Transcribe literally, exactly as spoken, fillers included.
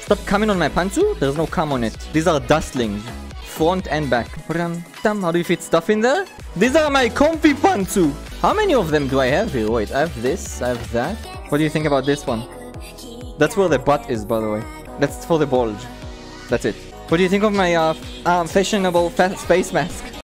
Stop coming on my pantsu. There's no cum on it. These are dustlings. Front and back. How do you fit stuff in there? These are my comfy pantsu. How many of them do I have here? Wait, I have this, I have that. What do you think about this one? That's where the butt is, by the way. That's for the bulge. That's it. What do you think of my uh, uh, fashionable fa space mask?